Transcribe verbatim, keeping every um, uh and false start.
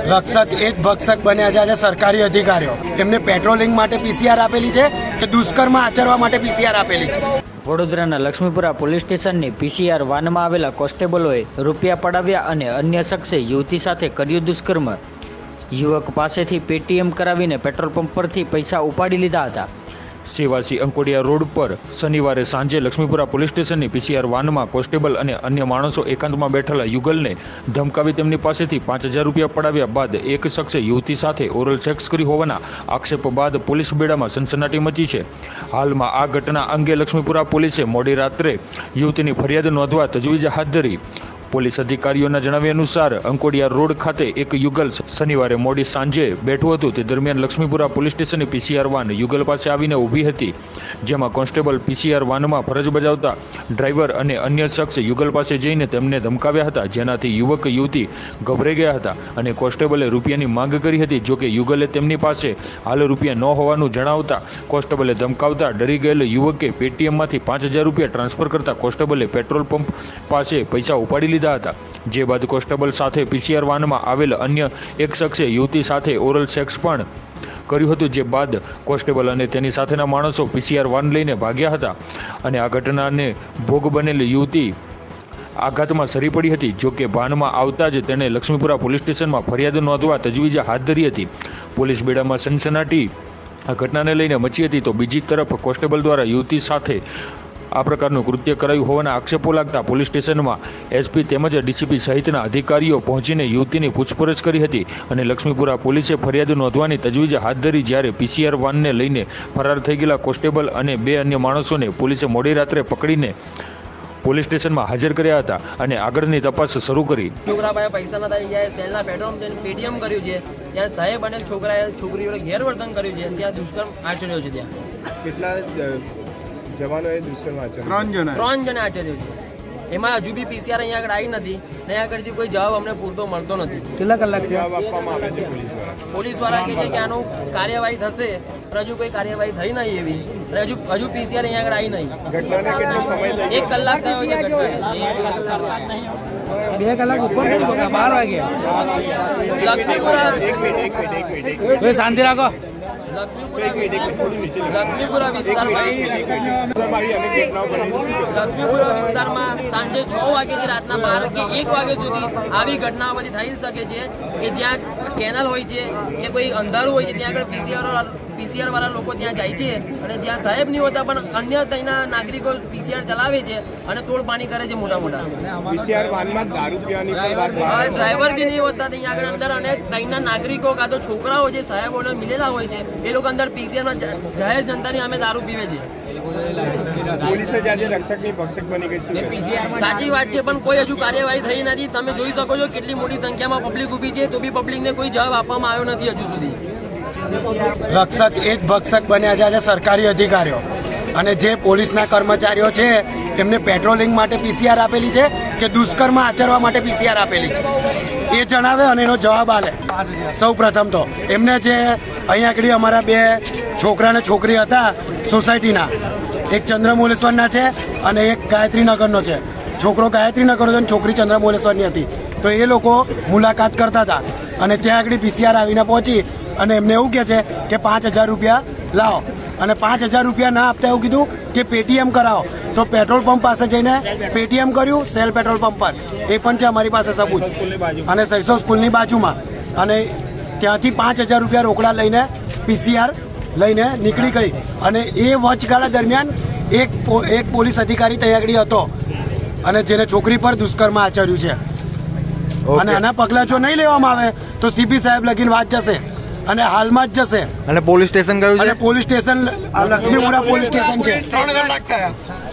રક્ષક એક ભક્ષક બન્યા છે આજે સરકારી અધિકારીઓ. એમને પેટ્રોલિંગ માટે પીસીઆર આપેલી છે કે દુષ્કર્મ આચરવા માટે પીસીઆર આપેલી છે? વડોદરાના લક્ષ્મીપુરા પોલીસ સ્ટેશનની પીસીઆર વાનમાં આવેલા કોન્સ્ટેબલોએ રૂપિયા પડાવ્યા અને અન્ય શખ્સે યુવતી સાથે કર્યું દુષ્કર્મ. યુવક પાસેથી પેટીએમ કરાવીને પેટ્રોલ પંપ પરથી પૈસા ઉપાડી લીધા હતા. સેવાસી અંકોડિયા રોડ પર શનિવારે સાંજે લક્ષ્મીપુરા પોલીસ સ્ટેશનની પીસીઆર વાનમાં કોન્સ્ટેબલ અને અન્ય માણસો એકાંતમાં બેઠેલા યુગલને ધમકાવી તેમની પાસેથી પાંચ હજાર રૂપિયા પડાવ્યા બાદ એક શખ્સે યુવતી સાથે ઓરલ સેક્સ કરી હોવાના આક્ષેપ બાદ પોલીસ બેડામાં સનસનાટી મચી છે. હાલમાં આ ઘટના અંગે લક્ષ્મીપુરા પોલીસે મોડી રાત્રે યુવતીની ફરિયાદ નોંધવા તજવીજ હાથ ધરી. પોલીસ અધિકારીઓના જણાવ્યા અનુસાર અંકોડિયા રોડ ખાતે એક યુગલ શનિવારે મોડી સાંજે બેઠું હતું. તે દરમિયાન લક્ષ્મીપુરા પોલીસ સ્ટેશનની પીસીઆર વાન યુગલ પાસે આવીને ઊભી હતી, જેમાં કોન્સ્ટેબલ પીસીઆર વાનમાં ફરજ બજાવતા ડ્રાઈવર અને અન્ય શખ્સ યુગલ પાસે જઈને તેમને ધમકાવ્યા હતા, જેનાથી યુવક યુવતી ગભરાઈ ગયા હતા અને કોન્સ્ટેબલે રૂપિયાની માંગ કરી હતી. જોકે યુગલે તેમની પાસે હાલ રૂપિયા ન હોવાનું જણાવતા કોન્સ્ટેબલે ધમકાવતા ડરી ગયેલ યુવકે પેટીએમમાંથી પાંચ હજાર રૂપિયા ટ્રાન્સફર કરતા કોન્સ્ટેબલે પેટ્રોલ પંપ પાસે પૈસા ઉપાડી લીધા હતા. જે બાદ કોન્સ્ટેબલ સાથે પીસીઆર વાનમાં આવેલ અન્ય એક શખ્સે યુવતી સાથે ઓરલ સેક્સ પણ કર્યું હતું. જે બાદ કોન્સ્ટેબલ અને તેની સાથેના માણસો પીસીઆર વાન લઈને ભાગ્યા હતા અને આ ઘટનાને ભોગ બનેલી યુવતી આઘાતમાં સરી પડી હતી. જોકે ભાનમાં આવતા જ તેણે લક્ષ્મીપુરા પોલીસ સ્ટેશનમાં ફરિયાદ નોંધવા તજવીજ હાથ ધરી હતી. પોલીસ બેડામાં સનસનાટી આ ઘટનાને લઈને મચી હતી. તો બીજી તરફ કોન્સ્ટેબલ દ્વારા યુવતી સાથે આ પ્રકારનું કૃત્ય કરાયું હોવાના આક્ષેપો લાગતા પોલીસ સ્ટેશનમાં એસપી તેમજ ડીસીપી સહિતના અધિકારીઓ પહોંચીને યુવતીની પૂછપરછ કરી હતી અને લક્ષ્મીપુરા પોલીસે ફરિયાદ નોંધવાની તજવીજ હાથ ધરી. જ્યારે પીસીઆર વાનને લઈને ફરાર થઈ ગયેલા કોન્સ્ટેબલ અને બે અન્ય માણસોને પોલીસે મોડી રાત્રે પકડીને પોલીસ સ્ટેશનમાં હાજર કર્યા હતા અને આગળની તપાસ શરૂ કરી. છોકરા પાસે પૈસા નતા જાય, સેલના પેટ્રોલ પેટીએમ કર્યું છે, ત્યાં સાહેબ અને છોકરાએ છોકરીઓને ગેરવર્તન કર્યું છે, ત્યાં દુષ્કર્મ આચર્યો છે. ત્યાં કેટલા જવાનોએ દુષ્કર્મ આચર્યો? ત્રણ જણા ત્રણ જણા આચર્યો છે. એમાં હજુ બી પીસીઆર અહીંયા આગળ આવી નથી. અહીંયા આગળથી કોઈ જવાબ અમને પૂરતો મળતો નથી. કેટલા કલાક જવાબ આપવામાં આવે છે પોલીસ દ્વારા? પોલીસ દ્વારા કહે છે કે આનું કાર્યવાહી થશે, પણ હજુ કોઈ કાર્યવાહી થઈ નહીં એવી. હજુ હજુ પીસીઆર અહીંયા આગળ આવી નહીં. ઘટનાને કેટલો સમય થયો? એક કલાક થયો છે ઘટનાને. બે કલાક ઉપર બાર વાગ્યા. લક્ષ્મીપુરા શાંતિ રાખો. લક્ષ્મીપુરા વિસ્તારમાં લક્ષ્મીપુરા વિસ્તારમાં સાંજે છ વાગ્યાથી રાતના બાર કે એક વાગ્યા સુધી આવી ઘટનાઓ બધી થઈ શકે છે કે જ્યાં કેનલ હોય છે કે કોઈ અંધારું હોય છે, ત્યાં આગળ પીસીઆર પીસીઆર વાળા લોકો ત્યાં જાય છે અને જ્યાં સાહેબ નહીં હોતા પણ અન્ય ત્યાંના નાગરિકો પીસીઆર ચલાવે છે અને તોડ પાણી કરે છે મોટા મોટા. પીસીઆર વાનમાં દારૂ પીવાની ડ્રાઈવર બી નહીં હોતા ત્યાં આગળ અંદર, અને ત્યાંના નાગરિકો કાં તો છોકરાઓ જે સાહેબોને મિલેલા હોય છે એ લોકો અંદર પીસીઆરમાં જાહેર જનતાની સામે દારૂ પીવે છે. પોલીસે આજે રક્ષકની ભક્ષક બની ગઈ છે. સાચી વાત છે, પણ કોઈ હજુ કાર્યવાહી થઈ નથી. તમે જોઈ શકો છો કેટલી મોટી સંખ્યામાં પબ્લિક ઊભી છે, તો બી પબ્લિકને કોઈ જવાબ આપવામાં આવ્યો નથી હજુ સુધી. રક્ષક એક ભક્ષક બન્યા છે આજે સરકારી અધિકારીઓ, અને જે પોલીસના કર્મચારીઓ છે એમને પેટ્રોલિંગ માટે પીસીઆર આપેલી છે કે દુષ્કર્મ આચરવા માટે પીસીઆર આપેલી છે એ જણાવે અને એનો જવાબ આલે. સૌ પ્રથમ તો એમને જે અહીંયા આગળ અમારા બે છોકરા ને છોકરી હતા સોસાયટીના, એક ચંદ્રમૌલેશ્વરના છે અને એક ગાયત્રીનગરનો છે. છોકરો ગાયત્રીનગરનો અને છોકરી ચંદ્રમૌલેશ્વરની હતી. તો એ લોકો મુલાકાત કરતા હતા અને ત્યાં આગળ પીસીઆર આવીને પહોંચી અને એમને એવું કહે છે કે પાંચ હજાર રૂપિયા લાવો, અને પાંચ હજાર રૂપિયા ના આપતા એવું કીધું કે પેટીએમ કરાવો. તો પેટ્રોલ પંપ પાસે જઈને પેટીએમ કર્યું, સેલ પેટ્રોલ પંપ પર. એ પણ છે અમારી પાસે સબૂત. અને સૈસો સ્કૂલની બાજુમાં, અને ત્યાંથી પાંચ હજાર રૂપિયા રોકડા લઈને પીસીઆર લઈને નીકળી ગઈ. અને એ વચગાળા દરમિયાન એક એક પોલીસ અધિકારી ત્યાં આગળ હતો અને જેને છોકરી પર દુષ્કર્મ આચર્યું છે. અને આના પગલાં જો નહીં લેવામાં આવે તો સીપી સાહેબ લગીને વાત જશે અને હાલમાં જ જશે. અને પોલીસ સ્ટેશન કયું છે? Police station Laxmipura police station છે. ત્રણ કલાક થયા.